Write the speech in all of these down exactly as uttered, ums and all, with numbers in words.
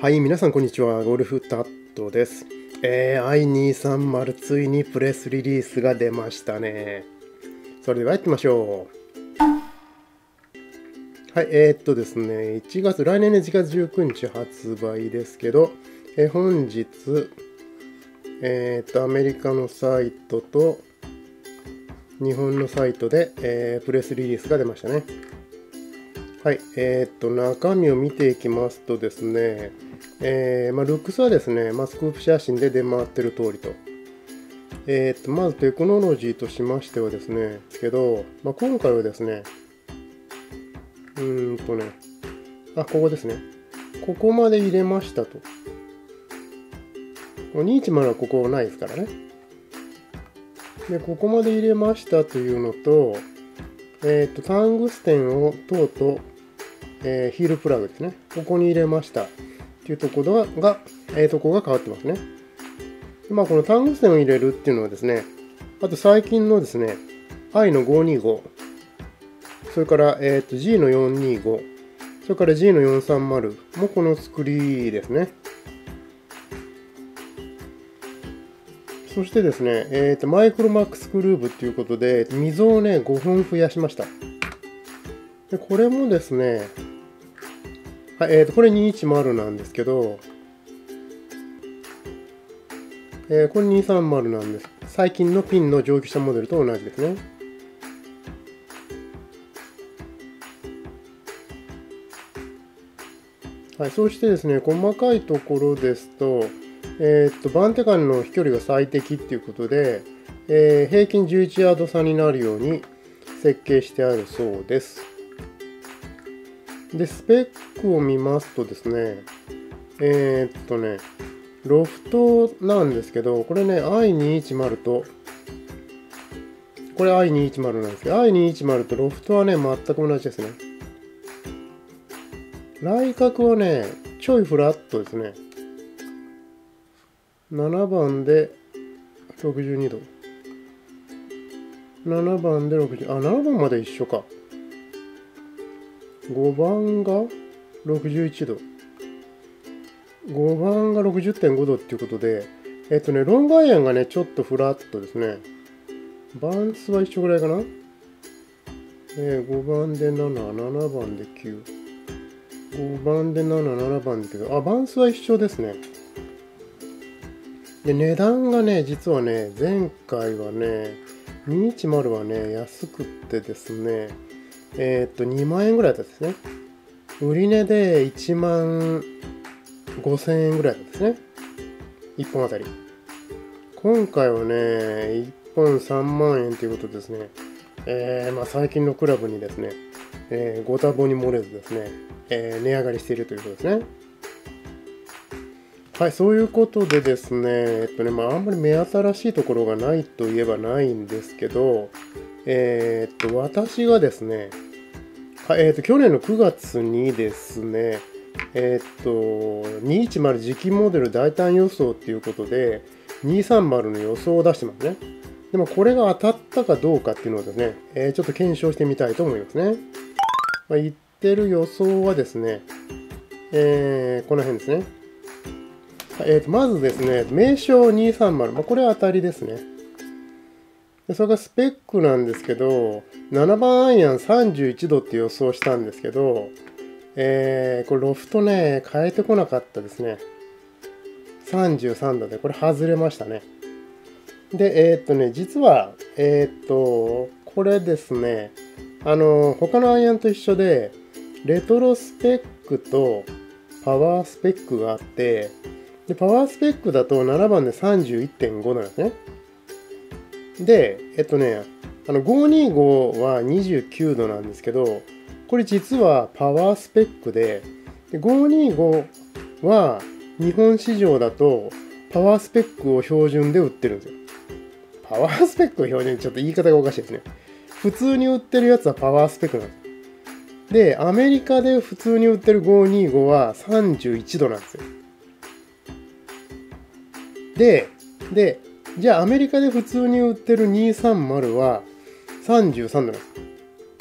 はい、皆さんこんにちは。ゴルフタットです。えー、アイにーさんまる ついにプレスリリースが出ましたね。それではやってみましょう。はい、えー、っとですね、いちがつ、来年のいちがつじゅうくにち発売ですけど、えー、本日、えー、っと、アメリカのサイトと日本のサイトで、えー、プレスリリースが出ましたね。はい、えー、っと、中身を見ていきますとですね、えーまあ、ルックスはですね、まあ、スクープ写真で出回ってる通りと。えー、っと、まずテクノロジーとしましてはですね、ですけど、まあ、今回はですね、うーんとね、あ、ここですね。ここまで入れましたと。にひゃくじゅうはここないですからね。で、ここまで入れましたというのと、えー、っと、タングステンをとうとう、えー、ヒールプラグですね。ここに入れました。っていうところが、えー、とこが変わってますね。まあ、このタングステンを入れるっていうのはですね、あと最近のですね、アイ のごひゃくにじゅうご、それから、えー、と G のよんひゃくにじゅうご、それから G のよんひゃくさんじゅうもこの作りですね。そしてですね、えー、とマイクロマックスグルーブということで、溝をね、ごほん増やしました。でこれもですね、はい、えー、とこれにひゃくじゅうなんですけど、えー、これにひゃくさんじゅうなんです。最近のピンの上級者モデルと同じですね。はい、そしてですね、細かいところですと、えー、っと、番手間の飛距離が最適っていうことで、えー、平均じゅういちヤード差になるように設計してあるそうです。で、スペックを見ますとですね、えー、っとね、ロフトなんですけど、これね、アイにひゃくじゅう と、これ アイにひゃくじゅう なんですけど、アイにひゃくじゅう とロフトはね、全く同じですね。来角はね、ちょいフラットですね。ななばんでろくじゅうにど。ななばんでろくじゅう、あ、ななばんまで一緒か。ごばんがろくじゅういちど。ごばんが ろくじゅってんご 度っていうことで、えっとね、ロングアイアンがね、ちょっとフラットですね。バンスは一緒ぐらいかな。えー、ごばんでなな、ななばんできゅう。ごばんでなな、ななばんできゅう。あ、バンスは一緒ですね。で、値段がね、実はね、前回はね、にひゃくじゅうはね、安くってですね、えー、っと、にまんえんぐらいだったですね。売値でいちまんごせんえんぐらいだったですね。いっぽんあたり。今回はね、いっぽんさんまんえんということですね。えー、まあ最近のクラブにですね、えー、ご多忙に漏れずですね、えー、値上がりしているということですね。はい、そういうことでですね、えっとね、まあ、あんまり目新しいところがないといえばないんですけど、えー、っと、私がですね、はい、えー、っと、去年のくがつにですね、えー、っと、にひゃくじゅう次期モデル大胆予想っていうことで、にひゃくさんじゅうの予想を出してますね。でも、これが当たったかどうかっていうのをですね、えー、ちょっと検証してみたいと思いますね。まあ、言ってる予想はですね、えー、この辺ですね。えー、とまずですね、名称にひゃくさんじゅう、まあ、これは当たりですね。でそれがスペックなんですけど、ななばんアイアンさんじゅういちどって予想したんですけど、えー、これロフトね、変えてこなかったですね。さんじゅうさんどで、これ外れましたね。で、えー、っとね、実は、えー、っと、これですね、あの、他のアイアンと一緒で、レトロスペックとパワースペックがあって、で、パワースペックだとななばんで さんじゅういってんご なんですね。で、えっとね、あのごひゃくにじゅうごはにじゅうきゅうどなんですけど、これ実はパワースペックで、でごひゃくにじゅうごは日本市場だとパワースペックを標準で売ってるんですよ。パワースペックを標準、ちょっと言い方がおかしいですね。普通に売ってるやつはパワースペックなんです。で、アメリカで普通に売ってるごひゃくにじゅうごはさんじゅういちどなんですよ。で、で、じゃあアメリカで普通に売ってるにひゃくさんじゅうはさんじゅうさんどなんです。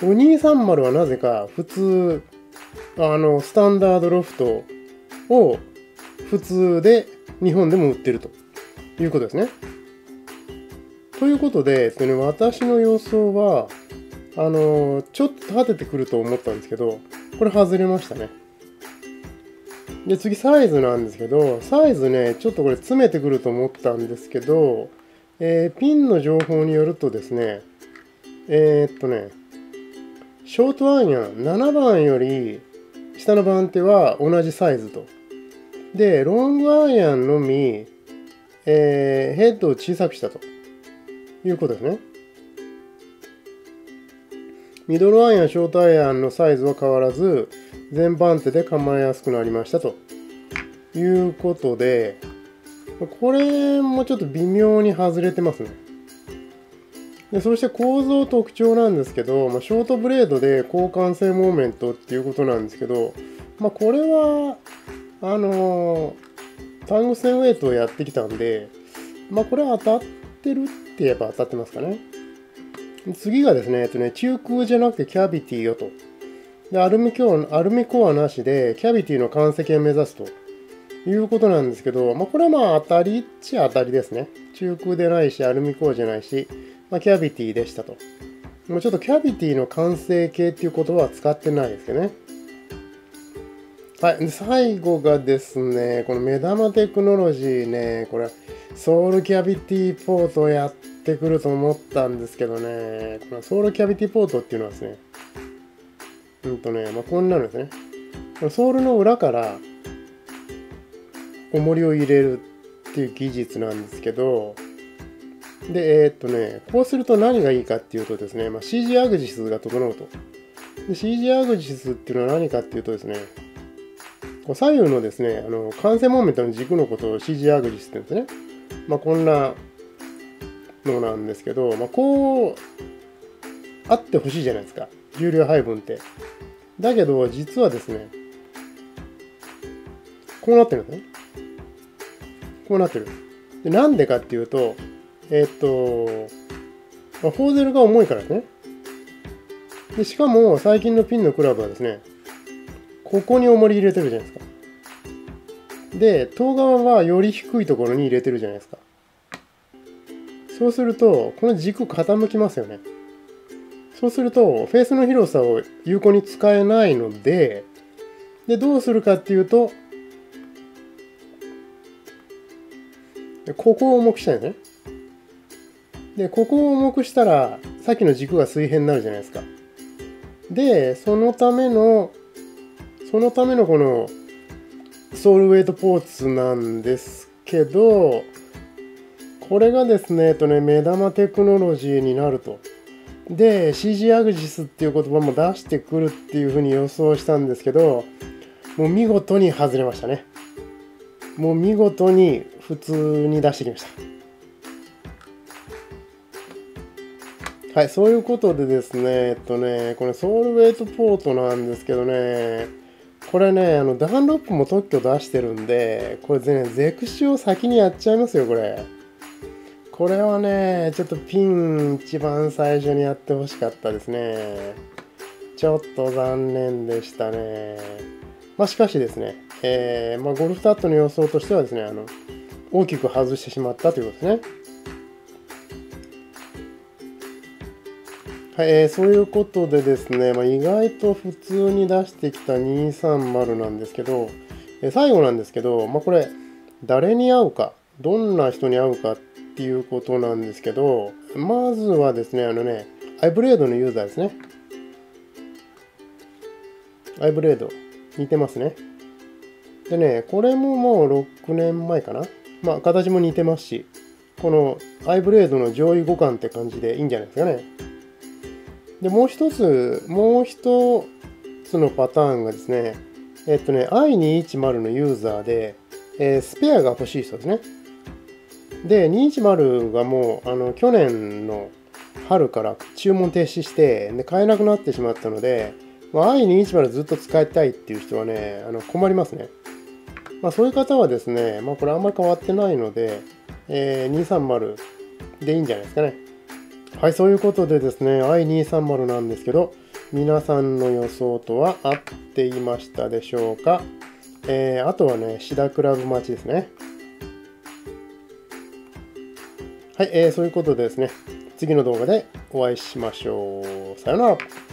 にひゃくさんじゅうはなぜか普通、あの、スタンダードロフトを普通で日本でも売ってるということですね。ということで、えっとね、私の予想は、あのー、ちょっと立ててくると思ったんですけど、これ外れましたね。で、次サイズなんですけど、サイズね、ちょっとこれ詰めてくると思ったんですけど、えー、ピンの情報によるとですね、えー、っとね、ショートアイアンななばんより下の番手は同じサイズと。で、ロングアイアンのみ、えー、ヘッドを小さくしたということですね。ミドルアイアン、ショートアイアンのサイズは変わらず、全番手で構えやすくなりましたということで、これもちょっと微妙に外れてますね。でそして構造特徴なんですけど、まあ、ショートブレードで交換性モーメントっていうことなんですけど、まあ、これは、あのー、タングステンウェイトをやってきたんで、まあ、これは当たってるって言えば当たってますかね。次がですね、えっとね、中空じゃなくてキャビティよと。で、アルミコア、アルミコアなしで、キャビティの間積を目指すということなんですけど、まあ、これはまあ当たりっちゃ当たりですね。中空でないし、アルミコアじゃないし、まあ、キャビティでしたと。もうちょっとキャビティの完成形っていう言葉は使ってないですけどね。はい。で、最後がですね、この目玉テクノロジーね、これ、ソウルキャビティポートをやってくると思ったんですけどね、このソウルキャビティポートっていうのはですね、うんとね、まあ、こんなのですね。ソールの裏から重りを入れるっていう技術なんですけど、で、えー、っとね、こうすると何がいいかっていうとですね、まあ、シージー アグジスが整うと。で シージー アグジスっていうのは何かっていうとですね、こう左右のですね、あの完成モーメントの軸のことを シージー アグジスって言うんですね。まあ、こんなのなんですけど、まあ、こうあってほしいじゃないですか、重量配分って。だけど、実はですね、こうなってるんですね。こうなってる。でなんでかっていうと、えー、っと、まあ、フォーゼルが重いからですね。でしかも、最近のピンのクラブはですね、ここに重り入れてるじゃないですか。で、遠側はより低いところに入れてるじゃないですか。そうすると、この軸傾きますよね。そうすると、フェースの広さを有効に使えないので、で、どうするかっていうと、ここを重くしたいんですね。で、ここを重くしたら、さっきの軸が水平になるじゃないですか。で、そのための、そのためのこの、ソウルウェイトポーツなんですけど、これがですね、えっとね、目玉テクノロジーになると。で、シージー アグジスっていう言葉も出してくるっていうふうに予想したんですけど、もう見事に外れましたね。もう見事に普通に出してきました。はい、そういうことでですね、えっとね、これソウルウェイトポートなんですけどね、これね、あのダンロップも特許出してるんで、これね、ゼクシを先にやっちゃいますよ、これ。これはね、ちょっとピン一番最初にやってほしかったですね。ちょっと残念でしたね。まあしかしですね、えーまあ、ゴルフタットの予想としてはですね、あの大きく外してしまったということですね。はい、えー、そういうことでですね、まあ、意外と普通に出してきたにひゃくさんじゅうなんですけど、えー、最後なんですけど、まあ、これ、誰に合うか、どんな人に合うかっていうことなんですけど、まずはですね、あのね、アイブレードのユーザーですね。アイブレード、似てますね。でね、これももうろくねんまえかな。まあ、形も似てますし、このアイブレードの上位互換って感じでいいんじゃないですかね。で、もう一つ、もう一つのパターンがですね、えっとね、アイにひゃくじゅう のユーザーで、えー、スペアが欲しい人ですね。で、にひゃくじゅうがもう、あの、去年の春から注文停止して、で、買えなくなってしまったので、まあ、アイにひゃくじゅう ずっと使いたいっていう人はね、あの困りますね。まあ、そういう方はですね、まあ、これあんまり変わってないので、えー、にひゃくさんじゅうでいいんじゃないですかね。はい、そういうことでですね、アイにひゃくさんじゅう なんですけど、皆さんの予想とは合っていましたでしょうか。 えー、あとはね、シダクラブ待ちですね。はい、えー、そういうことでですね、次の動画でお会いしましょう。さよなら。